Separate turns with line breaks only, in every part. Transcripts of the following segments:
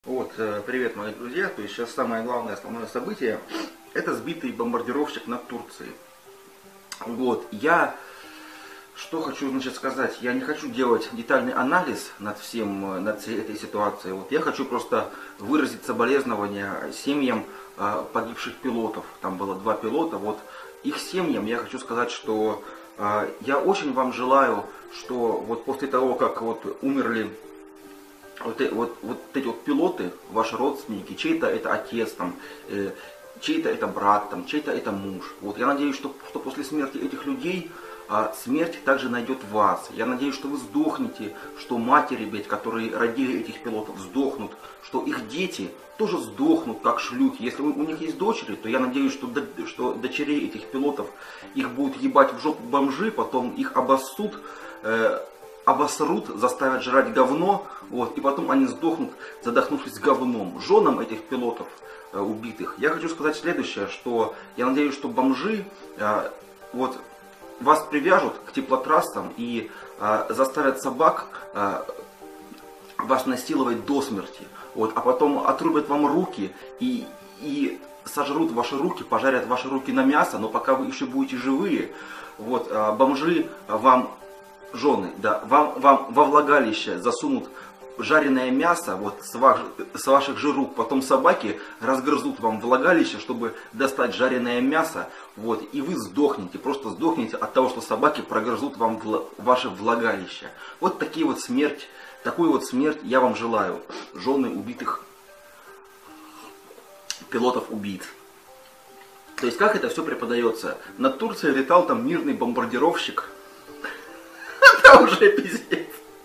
Привет, мои друзья. То есть сейчас самое главное, основное событие, это сбитый бомбардировщик над Турцией. Я что хочу, сказать, я не хочу делать детальный анализ над всей этой ситуацией. Я хочу просто выразить соболезнования семьям погибших пилотов. Там было 2 пилота. Их семьям я хочу сказать, что я очень вам желаю, что после того, как умерли эти пилоты, ваши родственники, чей-то это отец, чей-то это брат, чей-то это муж. Я надеюсь, что после смерти этих людей смерть также найдет вас. Я надеюсь, что вы сдохнете, что матери, которые родили этих пилотов, сдохнут, что их дети тоже сдохнут, как шлюхи. Если у них есть дочери, то я надеюсь, что дочерей этих пилотов их будут ебать в жопу бомжи, потом их обосрут, заставят жрать говно, и потом они сдохнут, задохнувшись говном. Женам этих пилотов убитых я хочу сказать следующее, что я надеюсь, что бомжи вас привяжут к теплотрассам и заставят собак вас насиловать до смерти, а потом отрубят вам руки и сожрут ваши руки, пожарят ваши руки на мясо, но пока вы еще будете живые, бомжи вам... Жены, вам во влагалище засунут жареное мясо с ваших же рук, потом собаки разгрызут вам влагалище, чтобы достать жареное мясо, и вы сдохнете, просто сдохнете от того, что собаки прогрызут вам ваше влагалище. Такую смерть я вам желаю, жены убитых пилотов-убийц. То есть как это все преподается? Над Турцией летал мирный бомбардировщик. Это уже пиздец.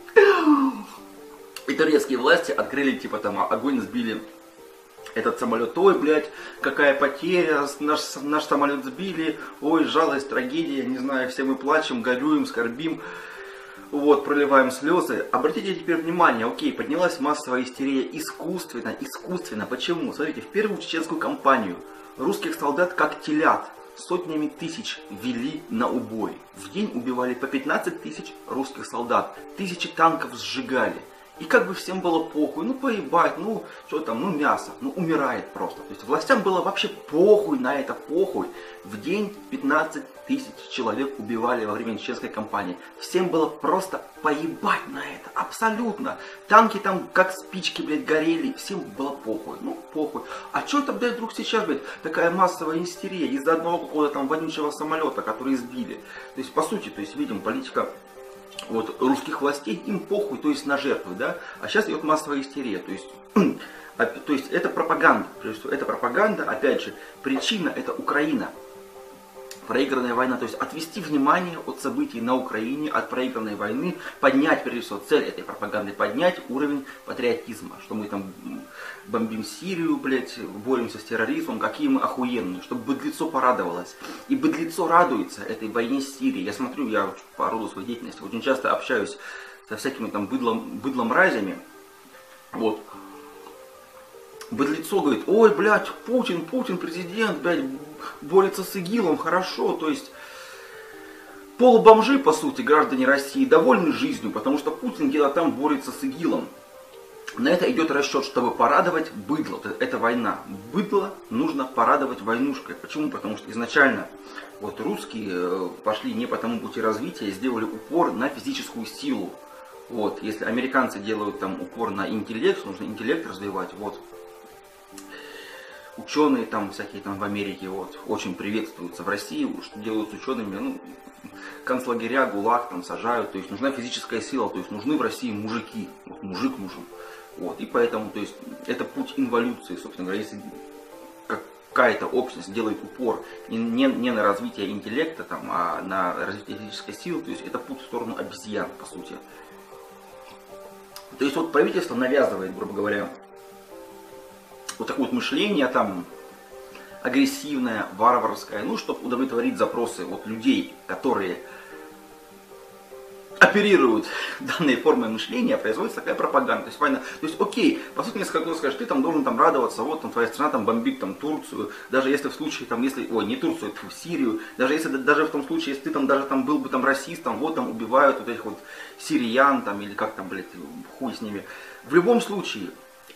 И турецкие власти открыли, огонь, сбили этот самолет. Ой, блядь, какая потеря, наш самолет сбили. Ой, жалость, трагедия, не знаю, все мы плачем, горюем, скорбим. Проливаем слезы. Обратите теперь внимание, поднялась массовая истерия искусственно. Почему? Смотрите, в первую чеченскую кампанию русских солдат как телят сотнями тысяч вели на убой. В день убивали по 15 тысяч русских солдат. Тысячи танков сжигали. И всем было похуй. Поебать, мясо. Умирает просто. То есть властям было вообще похуй на это, похуй. В день 15 тысяч человек убивали во время чеченской кампании. Всем было просто поебать на это. Абсолютно. Танки как спички, блядь, горели. Всем было похуй. Похуй. А что это, блядь, вдруг сейчас, блядь, такая массовая истерия из-за одного какого-то вонючего самолета, который сбили. То есть, по сути, видим, политика русских властей, им похуй, то есть на жертвы, да? А сейчас идет массовая истерия, то есть это пропаганда, опять же, причина это Украина. Проигранная война, то есть отвести внимание от событий на Украине, от проигранной войны, поднять, прежде всего, цель этой пропаганды, поднять уровень патриотизма, что мы бомбим Сирию, блядь, боремся с терроризмом, какие мы охуенные, чтобы быдлицо порадовалось. И быдлицо радуется этой войне с Сирией. Я смотрю, я по роду своей деятельности очень часто общаюсь со всякими быдломразями, Быдлицо говорит, ой, блядь, Путин, президент, блядь, борется с ИГИЛом, хорошо, то есть полубомжи, по сути, граждане России, довольны жизнью, потому что Путин где-то там борется с ИГИЛом. На это идет расчет, чтобы порадовать быдло, это война. Быдло нужно порадовать войнушкой. Почему? Потому что изначально русские пошли не по тому пути развития, сделали упор на физическую силу. Если американцы делают упор на интеллект, нужно интеллект развивать, ученые всякие в Америке очень приветствуются. В России что делают с учеными? Концлагеря, ГУЛАГ сажают. То есть нужна физическая сила, то есть нужны в России мужики. Мужик нужен. И поэтому, то есть это путь инволюции, собственно говоря. Если какая-то общность делает упор не на развитие интеллекта, а на развитие физической силы, то есть это путь в сторону обезьян, по сути. То есть правительство навязывает, грубо говоря, такое мышление агрессивное, варварское, чтобы удовлетворить запросы людей, которые оперируют данной формой мышления, производится такая пропаганда. То есть война. То есть окей, по сути, несколько кто скажет, ты должен радоваться, твоя страна бомбит Турцию, даже если в случае, не Турцию, Сирию, даже в том случае, если ты даже был бы расистом, убивают этих сириян, или как блядь, хуй с ними. В любом случае,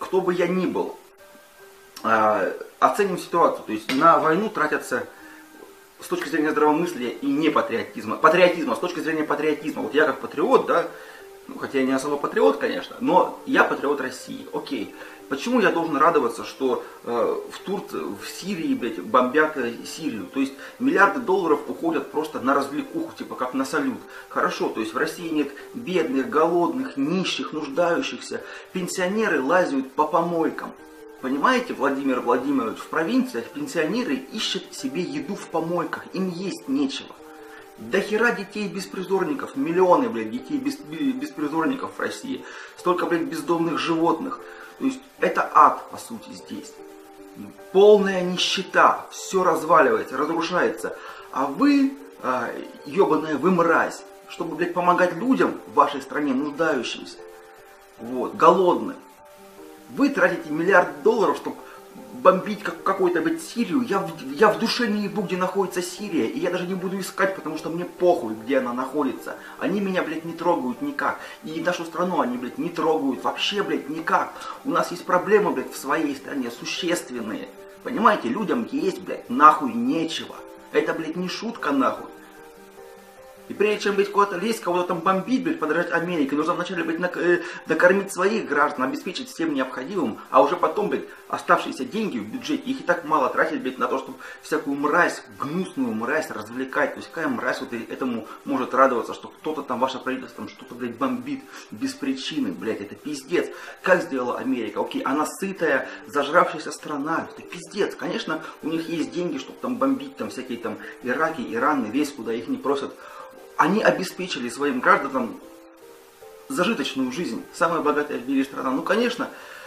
кто бы я ни был, оценим ситуацию. То есть на войну тратятся с точки зрения здравомыслия и не патриотизма. Патриотизма, с точки зрения патриотизма. Вот я как патриот, да, ну, хотя я не особо патриот, конечно, но я патриот России. Окей. Почему я должен радоваться, что в Сирии, блядь, бомбят Сирию? То есть миллиарды долларов уходят просто на развлекуху, типа как на салют. Хорошо, то есть в России нет бедных, голодных, нищих, нуждающихся. Пенсионеры лазят по помойкам. Понимаете, Владимир Владимирович, в провинциях пенсионеры ищут себе еду в помойках, им есть нечего. До хера детей-беспризорников, миллионы, блядь, детей-беспризорников в России. Столько, блядь, бездомных животных. То есть это ад, по сути, здесь. Полная нищета, все разваливается, разрушается. А вы, ебаная вы мразь, чтобы, блядь, помогать людям в вашей стране, нуждающимся, вот, голодным. Вы тратите миллиарды долларов, чтобы бомбить какую-то, блядь, Сирию. Я в душе не ебу, где находится Сирия. И я даже не буду искать, потому что мне похуй, где она находится. Они меня, блядь, не трогают никак. И нашу страну они, блядь, не трогают вообще, блядь, никак. У нас есть проблемы, блядь, в своей стране, существенные. Понимаете, людям есть, блядь, нахуй нечего. Это, блядь, не шутка, нахуй. И прежде чем, блядь, куда-то лезть, кого-то там бомбить, блядь, подражать Америке, нужно вначале, блядь, накормить своих граждан, обеспечить всем необходимым, а уже потом, блядь, оставшиеся деньги в бюджете, их и так мало тратить, блядь, на то, чтобы всякую мразь, гнусную мразь развлекать. То есть какая мразь вот этому может радоваться, что кто-то там, ваше правительство, там что-то, блядь, бомбит без причины, блядь, это пиздец. Как сделала Америка? Окей, она сытая, зажравшаяся страна, это пиздец. Конечно, у них есть деньги, чтобы там бомбить, там всякие там Ираки, Ираны, весь, куда их не просят. Они обеспечили своим гражданам зажиточную жизнь. Самая богатая в мире страна. Ну, конечно,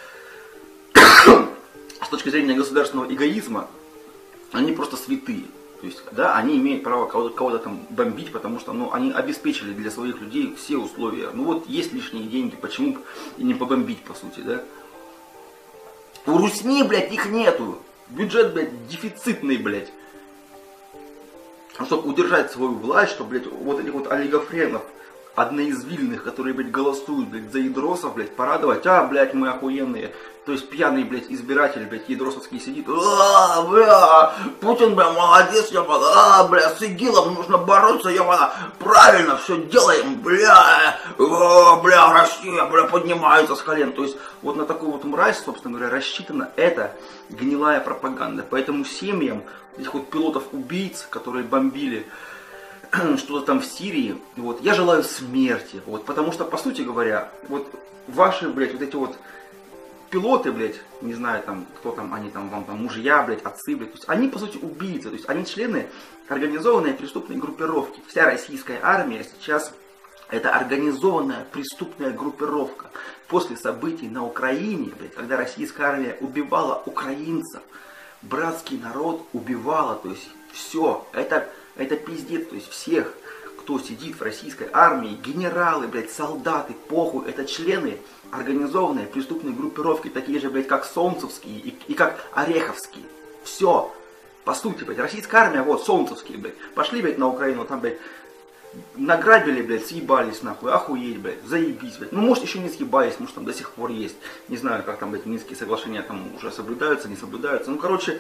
с точки зрения государственного эгоизма, они просто святые. То есть, да, они имеют право кого-то там бомбить, потому что, ну, они обеспечили для своих людей все условия. Ну, вот есть лишние деньги, почему и не побомбить, по сути, да? У Русни, блядь, их нету. Бюджет, блядь, дефицитный, блядь. Чтобы удержать свою власть, чтобы, блядь, вот этих вот олигофренов, одноизвильных, которые, блядь, голосуют, блядь, за ядросов, блядь, порадовать, блядь, мы охуенные. То есть пьяный, блядь, избиратель, блядь, ядросовский сидит, бля, Путин, бля, молодец, ебана, бля, с ИГИЛом нужно бороться, ебана, правильно, все делаем, бля, бля, Россия, бля, поднимается с колен. То есть вот на такую вот мразь, собственно говоря, рассчитана эта гнилая пропаганда. Поэтому семьям этих вот пилотов-убийц, которые бомбили что-то там в Сирии, вот, я желаю смерти, вот, потому что, по сути говоря, вот, ваши, блядь, вот эти вот пилоты, блядь, не знаю, там, кто там, они там, вам там, мужья, блядь, отцы, блядь, то есть, они, по сути, убийцы, то есть, они члены организованной преступной группировки. Вся российская армия сейчас это организованная преступная группировка. После событий на Украине, блядь, когда российская армия убивала украинцев, братский народ убивала, то есть, все, это пиздец, то есть всех, кто сидит в российской армии, генералы, блядь, солдаты, похуй, это члены организованной преступной группировки, такие же, блядь, как Солнцевские и как Ореховские. Все. По сути, блядь, российская армия, вот, Солнцевские, блядь, пошли, блядь, на Украину, там, блядь, награбили, блядь, съебались, нахуй, охуеть, блядь, заебись, блядь. Ну, может, еще не съебались, может, там до сих пор есть. Не знаю, как там, блядь, Минские соглашения там уже соблюдаются, не соблюдаются. Ну, короче,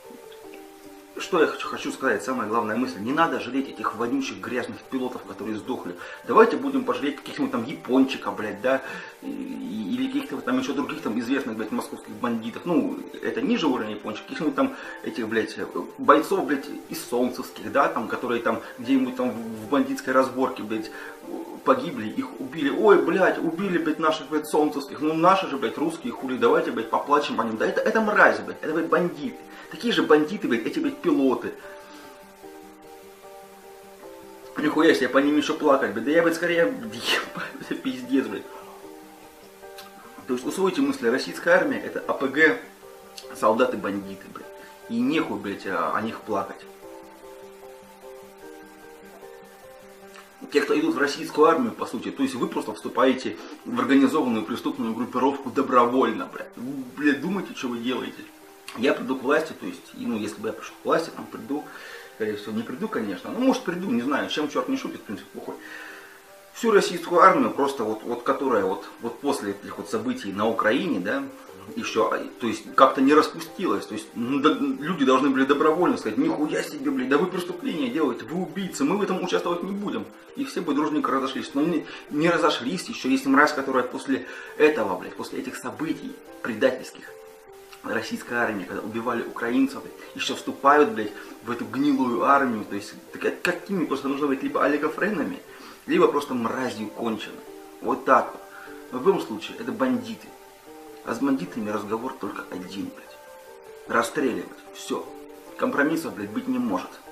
что я хочу сказать, самая главная мысль, не надо жалеть этих вонючих грязных пилотов, которые сдохли. Давайте будем пожалеть каких-нибудь там япончиков, блядь, да, или каких-то там еще других там известных, блядь, московских бандитов. Ну, это ниже уровня япончиков, каких-нибудь там этих, блядь, бойцов, блядь, из солнцевских, да, там, которые там где-нибудь там в бандитской разборке, блядь, погибли, их убили. Ой, блядь, убили, блядь, наших, блядь, солнцевских. Ну, наши же, блядь, русские хули, давайте, блядь, поплачем по ним. Да, это мразь, блядь, это, блядь, бандиты. Такие же бандиты, блядь, эти, блядь, пилоты. Нихуя себе, по ним еще плакать, блядь. Да я, блядь, скорее, это пиздец, блядь. То есть усвойте мысли, российская армия это АПГ, солдаты-бандиты, блядь. И нехуй, блядь, о них плакать. Те, кто идут в российскую армию, по сути, то есть вы просто вступаете в организованную преступную группировку добровольно, блядь. Вы, блядь, думаете, что вы делаете? Я приду к власти, то есть, ну, если бы я пришел к власти, там приду, скорее всего, не приду, конечно, ну, может, приду, не знаю, чем черт не шутит, в принципе, похуй. Всю российскую армию, просто вот которая вот после этих вот событий на Украине, да, еще, то есть как-то не распустилось, то есть люди должны были добровольно сказать, нихуя себе, блядь, да вы преступления делаете, вы убийцы, мы в этом участвовать не будем. И все бы дружненько разошлись. Но не разошлись, еще есть мразь, которая после этого, блядь, после этих событий предательских российской армии, когда убивали украинцев, блядь, еще вступают, блядь, в эту гнилую армию, то есть какими просто нужно быть либо олигофренами, либо просто мразью конченой. Вот так вот. Но в любом случае, это бандиты. А с бандитами разговор только один, блядь. Расстреливать. Все. Компромиссов, блядь, быть не может.